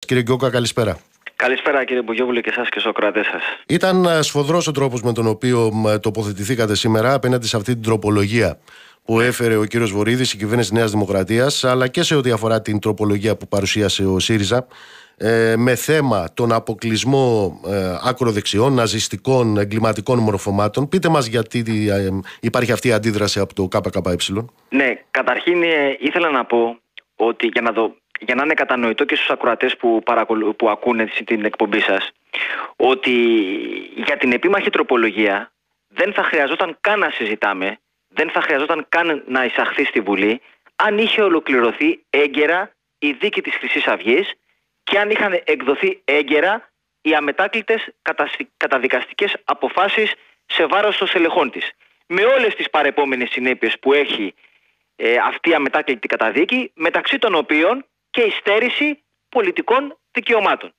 Κύριε Γκιόκα, καλησπέρα. Καλησπέρα κύριε Μπογιόπουλε και εσάς και στους ακροατές σας. Ήταν σφοδρός ο τρόπος με τον οποίο τοποθετηθήκατε σήμερα απέναντι σε αυτή την τροπολογία που έφερε ο κύριος Βορίδης, η κυβέρνηση Νέας Δημοκρατίας, αλλά και σε ό,τι αφορά την τροπολογία που παρουσίασε ο ΣΥΡΙΖΑ, με θέμα τον αποκλεισμό ακροδεξιών, ναζιστικών, εγκληματικών μορφωμάτων. Πείτε μας γιατί υπάρχει αυτή η αντίδραση από το ΚΚΕ. Ναι, καταρχήν ήθελα να πω ότι για να είναι κατανοητό και στους ακροατές που ακούνε την εκπομπή σας, ότι για την επίμαχη τροπολογία δεν θα χρειαζόταν καν να συζητάμε, δεν θα χρειαζόταν καν να εισαχθεί στη Βουλή, αν είχε ολοκληρωθεί έγκαιρα η δίκη της Χρυσής Αυγής και αν είχαν εκδοθεί έγκαιρα οι αμετάκλητες καταδικαστικές αποφάσεις σε βάρος των στελεχών της. Με όλες τις παρεπόμενες συνέπειες που έχει αυτή η αμετάκλητη καταδίκη, μεταξύ των οποίων και η στέρηση πολιτικών δικαιωμάτων.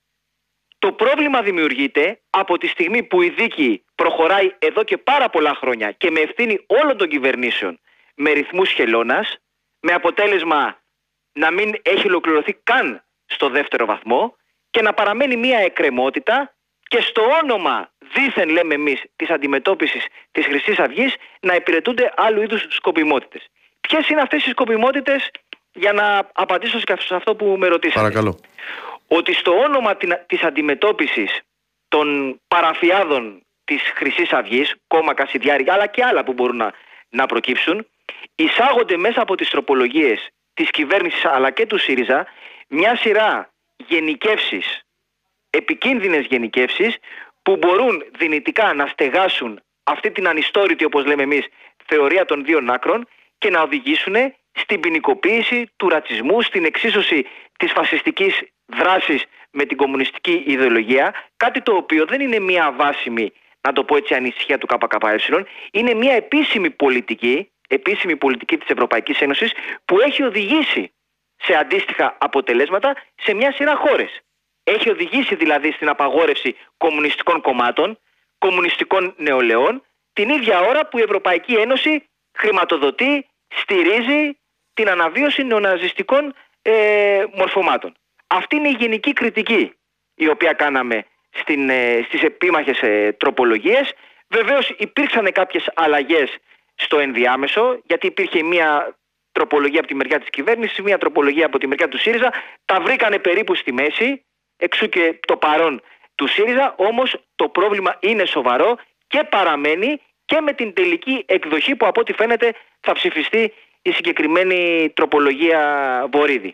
Το πρόβλημα δημιουργείται από τη στιγμή που η δίκη προχωράει εδώ και πάρα πολλά χρόνια και με ευθύνη όλων των κυβερνήσεων με ρυθμούς χελώνας, με αποτέλεσμα να μην έχει ολοκληρωθεί καν στο δεύτερο βαθμό και να παραμένει μια εκκρεμότητα και στο όνομα δήθεν, λέμε εμείς, της αντιμετώπισης της Χρυσής Αυγής να υπηρετούνται άλλου είδους σκοπιμότητες. Ποιες είναι αυτές οι σκοπιμότητες, για να απαντήσω σε αυτό που με ρωτήσατε? Παρακαλώ. Ότι στο όνομα της αντιμετώπισης των παραφιάδων της Χρυσής Αυγής, κόμμα Κασιδιάρη, αλλά και άλλα που μπορούν να προκύψουν, εισάγονται μέσα από τις τροπολογίες της κυβέρνησης αλλά και του ΣΥΡΙΖΑ μια σειρά γενικεύσεις, επικίνδυνες γενικεύσεις, που μπορούν δυνητικά να στεγάσουν αυτή την ανιστόρητη, όπως λέμε εμείς, θεωρία των δύο άκρων και να οδηγήσουν στην ποινικοποίηση του ρατσισμού, στην εξίσωση της φασιστικής δράσης με την κομμουνιστική ιδεολογία, κάτι το οποίο δεν είναι μια βάσιμη, να το πω έτσι, ανησυχία του ΚΚΕ, είναι μια επίσημη πολιτική της Ευρωπαϊκής Ένωσης που έχει οδηγήσει σε αντίστοιχα αποτελέσματα σε μια σειρά χώρες. Έχει οδηγήσει δηλαδή στην απαγόρευση κομμουνιστικών κομμάτων, κομμουνιστικών νεολαίων, την ίδια ώρα που η Ευρωπαϊκή Ένωση χρηματοδοτεί, στηρίζει την αναβίωση νεοναζιστικών μορφωμάτων. Αυτή είναι η γενική κριτική η οποία κάναμε στις επίμαχες τροπολογίες. Βεβαίως υπήρξαν κάποιες αλλαγές στο ενδιάμεσο, γιατί υπήρχε μια τροπολογία από τη μεριά της κυβέρνησης, μια τροπολογία από τη μεριά του ΣΥΡΙΖΑ, τα βρήκανε περίπου στη μέση, εξού και το παρόν του ΣΥΡΙΖΑ, όμως το πρόβλημα είναι σοβαρό και παραμένει και με την τελική εκδοχή που από ό,τι φαίνεται θα ψηφιστεί η συγκεκριμένη τροπολογία Βορίδη.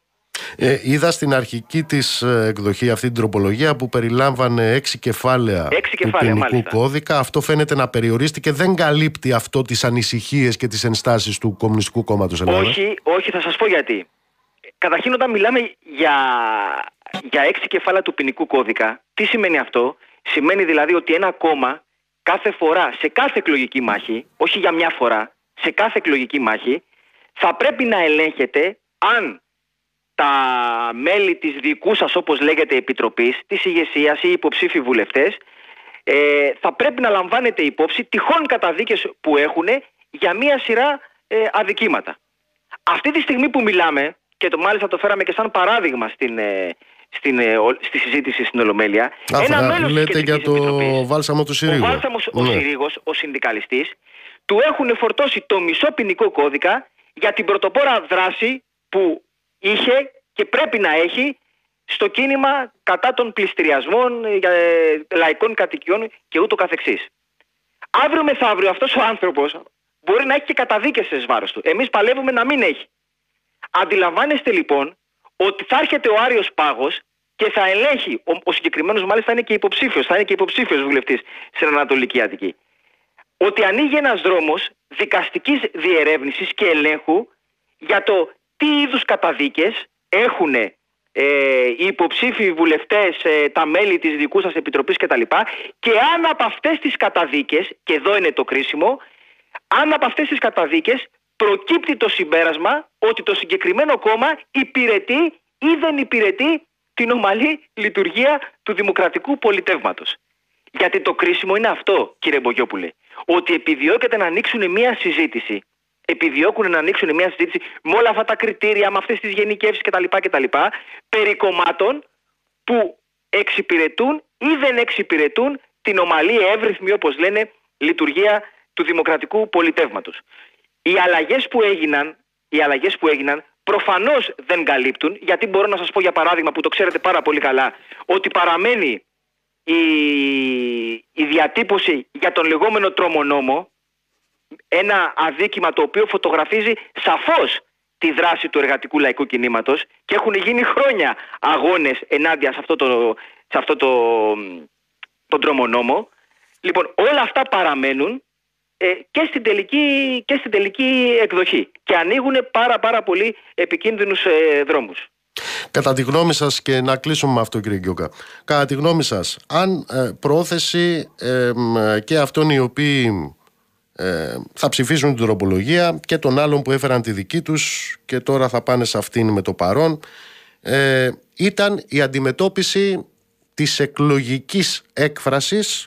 Είδα στην αρχική της εκδοχή αυτή την τροπολογία που περιλάμβανε 6 κεφάλαια του ποινικού κώδικα. Αυτό φαίνεται να περιορίστηκε. Δεν καλύπτει αυτό τις ανησυχίες και τις ενστάσεις του Κομμουνιστικού Κόμματος Ελλάδας? Όχι, θα σας πω γιατί. Καταρχήν, όταν μιλάμε για 6 κεφάλαια του ποινικού κώδικα, τι σημαίνει αυτό? Σημαίνει δηλαδή ότι ένα κόμμα κάθε φορά, σε κάθε εκλογική μάχη, όχι για μια φορά, σε κάθε εκλογική μάχη, θα πρέπει να ελέγχεται αν τα μέλη της δικού σας, όπως λέγεται, επιτροπής, της ηγεσίας ή υποψήφοι βουλευτές, θα πρέπει να λαμβάνετε υπόψη τυχόν καταδίκες που έχουν για μία σειρά αδικήματα. Αυτή τη στιγμή που μιλάμε, και μάλιστα το φέραμε και σαν παράδειγμα στη συζήτηση στην Ολομέλεια, ένα μέλος λέτε για το Βάλσαμο του Συρίγου. Ο Βάλσαμος ο Συρίγος, ο συνδικαλιστής, του έχουν φορτώσει το μισό ποινικό κώδικα για την πρωτοπόρα δράση που είχε και πρέπει να έχει στο κίνημα κατά των πληστηριασμών λαϊκών κατοικιών και ούτω καθεξής. Αύριο μεθαύριο αυτός ο άνθρωπος μπορεί να έχει και καταδίκες σε βάρος του. Εμείς παλεύουμε να μην έχει. Αντιλαμβάνεστε λοιπόν ότι θα έρχεται ο Άριος Πάγος και θα ελέγχει, ο συγκεκριμένος μάλιστα είναι και υποψήφιος βουλευτής στην Ανατολική Αττική, ότι ανοίγει ένας δρόμος δικαστικής διερεύνησης και ελέγχου για το τι είδους καταδίκες έχουν οι υποψήφιοι βουλευτές, τα μέλη της δικού σας επιτροπής κτλ. Και αν από αυτές τις καταδίκες, και εδώ είναι το κρίσιμο, αν από αυτές τις καταδίκες προκύπτει το συμπέρασμα ότι το συγκεκριμένο κόμμα υπηρετεί ή δεν υπηρετεί την ομαλή λειτουργία του δημοκρατικού πολιτεύματος. Γιατί το κρίσιμο είναι αυτό, κύριε Μπογιόπουλε, ότι επιδιώκεται να ανοίξουν μια συζήτηση επιδιώκουν να ανοίξουν μια συζήτηση με όλα αυτά τα κριτήρια, με αυτές τις γενικεύσεις κτλ. Περί κομμάτων που εξυπηρετούν ή δεν εξυπηρετούν την ομαλή, εύρυθμη, όπως λένε, λειτουργία του δημοκρατικού πολιτεύματος. Οι αλλαγές που έγιναν προφανώς δεν καλύπτουν, γιατί μπορώ να σας πω για παράδειγμα, που το ξέρετε πάρα πολύ καλά, ότι παραμένει η διατύπωση για τον λεγόμενο τρομονόμο, ένα αδίκημα το οποίο φωτογραφίζει σαφώς τη δράση του εργατικού λαϊκού κινήματος, και έχουν γίνει χρόνια αγώνες ενάντια σε αυτό τον τρομονόμο. Λοιπόν, όλα αυτά παραμένουν και στην τελική εκδοχή και ανοίγουν πάρα πολύ επικίνδυνους δρόμους. Κατά τη γνώμη σας, και να κλείσουμε με αυτό, κύριε Γκιόκα, κατά τη γνώμη σας, αν πρόθεση και αυτών οι οποίοι θα ψηφίσουν την τροπολογία και των άλλων που έφεραν τη δική τους και τώρα θα πάνε σε αυτήν με το παρόν, ήταν η αντιμετώπιση της εκλογικής έκφρασης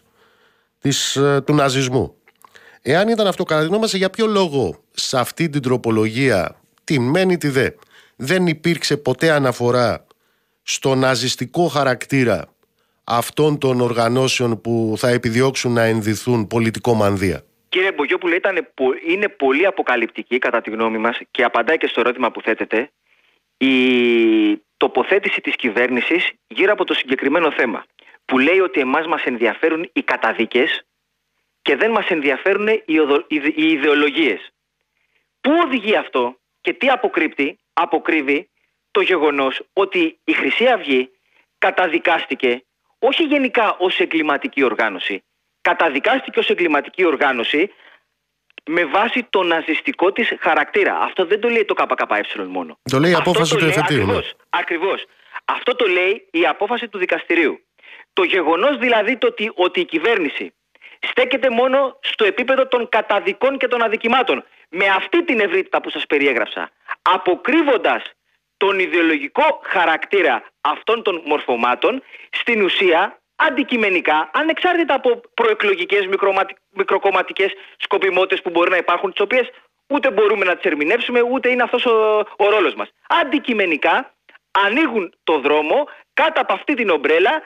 του ναζισμού. Εάν ήταν αυτό, κατά τη γνώμη μας, για ποιο λόγο σε αυτή την τροπολογία, τη μένη τη δε, δεν υπήρξε ποτέ αναφορά στο ναζιστικό χαρακτήρα αυτών των οργανώσεων που θα επιδιώξουν να ενδυθούν πολιτικό μανδύα? Κύριε Μπογιόπουλε, είναι πολύ αποκαλυπτική κατά τη γνώμη μας και απαντάει και στο ερώτημα που θέτετε η τοποθέτηση της κυβέρνησης γύρω από το συγκεκριμένο θέμα, που λέει ότι εμάς μας ενδιαφέρουν οι καταδίκες και δεν μας ενδιαφέρουν οι ιδεολογίες. Πού οδηγεί αυτό και τι αποκρύβει το γεγονός ότι η Χρυσή Αυγή καταδικάστηκε όχι γενικά ως εγκληματική οργάνωση. Καταδικάστηκε ως εγκληματική οργάνωση με βάση το ναζιστικό της χαρακτήρα. Αυτό δεν το λέει το ΚΚΕ μόνο. Το λέει η απόφαση του εφετείου. Ακριβώς. Αυτό το λέει η απόφαση του δικαστηρίου. Το γεγονός δηλαδή ότι η κυβέρνηση στέκεται μόνο στο επίπεδο των καταδικών και των αδικημάτων, με αυτή την ευρύτητα που σας περιέγραψα, αποκρύβοντας τον ιδεολογικό χαρακτήρα αυτών των μορφωμάτων, στην ουσία αντικειμενικά, ανεξάρτητα από προεκλογικές μικροκομματικές σκοπιμότητες που μπορεί να υπάρχουν, τις οποίες ούτε μπορούμε να τις ερμηνεύσουμε, ούτε είναι αυτός ο ρόλος μας, αντικειμενικά ανοίγουν το δρόμο κάτω από αυτή την ομπρέλα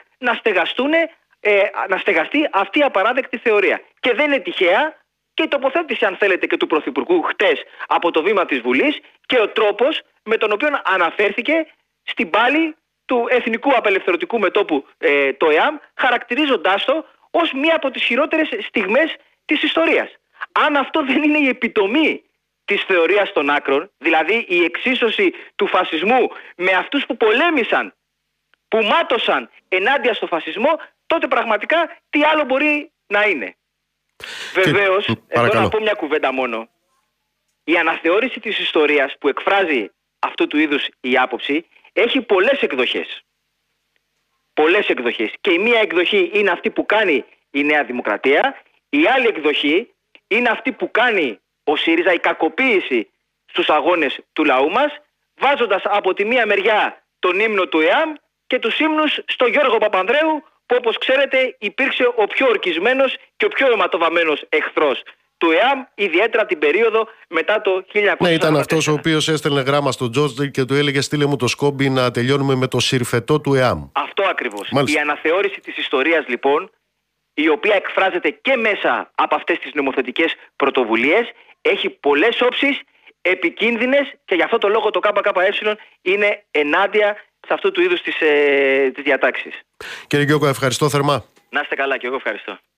να στεγαστεί αυτή η απαράδεκτη θεωρία. Και δεν είναι τυχαία και η τοποθέτηση, αν θέλετε, και του Πρωθυπουργού χτες από το βήμα της Βουλής και ο τρόπος με τον οποίο αναφέρθηκε στην πάλη του Εθνικού Απελευθερωτικού Μετώπου, το ΕΑΜ, χαρακτηρίζοντάς το ως μία από τις χειρότερες στιγμές της ιστορίας. Αν αυτό δεν είναι η επιτομή της θεωρίας των άκρων, δηλαδή η εξίσωση του φασισμού με αυτούς που πολέμησαν, που μάτωσαν ενάντια στο φασισμό, τότε πραγματικά τι άλλο μπορεί να είναι? Βεβαίως, εδώ να πω μια κουβέντα μόνο. Η αναθεώρηση της ιστορίας που εκφράζει αυτού του είδους η άποψη έχει πολλές εκδοχές. Πολλές εκδοχές. Και η μία εκδοχή είναι αυτή που κάνει η Νέα Δημοκρατία, η άλλη εκδοχή είναι αυτή που κάνει ο ΣΥΡΙΖΑ, η κακοποίηση στους αγώνες του λαού μας, βάζοντας από τη μία μεριά τον ύμνο του ΕΑΜ και τους ύμνους στο Γιώργο Παπανδρέου, που όπως ξέρετε υπήρξε ο πιο ορκισμένος και ο πιο αιματοβαμμένος εχθρός του ΕΑΜ, ιδιαίτερα την περίοδο μετά το 1944. Ναι, ήταν αυτός ο οποίος έστελνε γράμμα στον Τζότζλ και του έλεγε στείλε μου το Σκόμπι να τελειώνουμε με το συρφετό του ΕΑΜ. Αυτό ακριβώς. Μάλιστα. Η αναθεώρηση της ιστορίας λοιπόν, η οποία εκφράζεται και μέσα από αυτές τις νομοθετικές πρωτοβουλίες, έχει πολλές όψεις, επικίνδυνες, και γι' αυτό το λόγο το ΚΚΕ είναι ενάντια σε αυτού του είδους τις διατάξεις. Κύριε Γκιόκα, ευχαριστώ θερμά. Να είστε καλά, και εγώ ευχαριστώ.